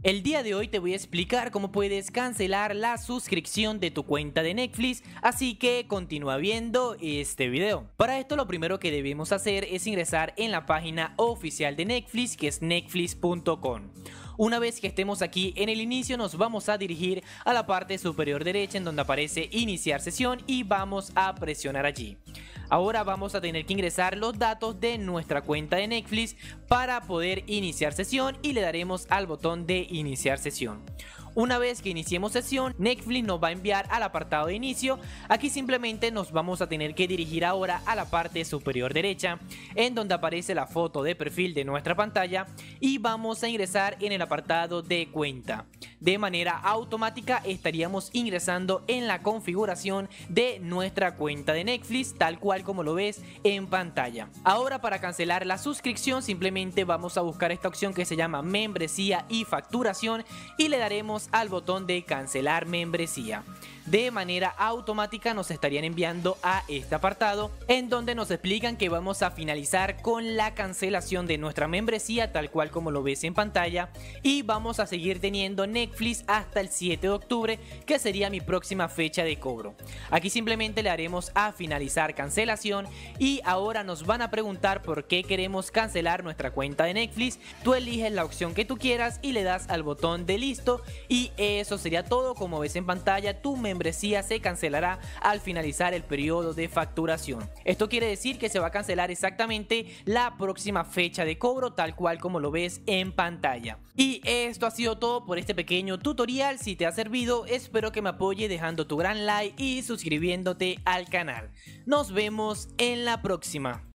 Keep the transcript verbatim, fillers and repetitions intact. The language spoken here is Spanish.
El día de hoy te voy a explicar cómo puedes cancelar la suscripción de tu cuenta de Netflix, así que continúa viendo este video. Para esto lo primero que debemos hacer es ingresar en la página oficial de Netflix, que es netflix punto com. Una vez que estemos aquí en el inicio, nos vamos a dirigir a la parte superior derecha en donde aparece iniciar sesión y vamos a presionar allí. Ahora vamos a tener que ingresar los datos de nuestra cuenta de Netflix para poder iniciar sesión y le daremos al botón de iniciar sesión. Una vez que iniciemos sesión, Netflix nos va a enviar al apartado de inicio. Aquí simplemente nos vamos a tener que dirigir ahora a la parte superior derecha en donde aparece la foto de perfil de nuestra pantalla y vamos a ingresar en el apartado de cuenta. De manera automática estaríamos ingresando en la configuración de nuestra cuenta de Netflix, tal cual como lo ves en pantalla. Ahora, para cancelar la suscripción, simplemente vamos a buscar esta opción que se llama membresía y facturación y le daremos al botón de cancelar membresía. De manera automática nos estarían enviando a este apartado en donde nos explican que vamos a finalizar con la cancelación de nuestra membresía, tal cual como lo ves en pantalla, y vamos a seguir teniendo Netflix hasta el siete de octubre, que sería mi próxima fecha de cobro. Aquí simplemente le haremos a finalizar cancelación y ahora nos van a preguntar por qué queremos cancelar nuestra cuenta de Netflix. Tú eliges la opción que tú quieras y le das al botón de listo y eso sería todo. Como ves en pantalla, tu membresía membresía se cancelará al finalizar el periodo de facturación. Esto quiere decir que se va a cancelar exactamente la próxima fecha de cobro, tal cual como lo ves en pantalla. Y esto ha sido todo por este pequeño tutorial. Si te ha servido, espero que me apoye dejando tu gran like y suscribiéndote al canal. Nos vemos en la próxima.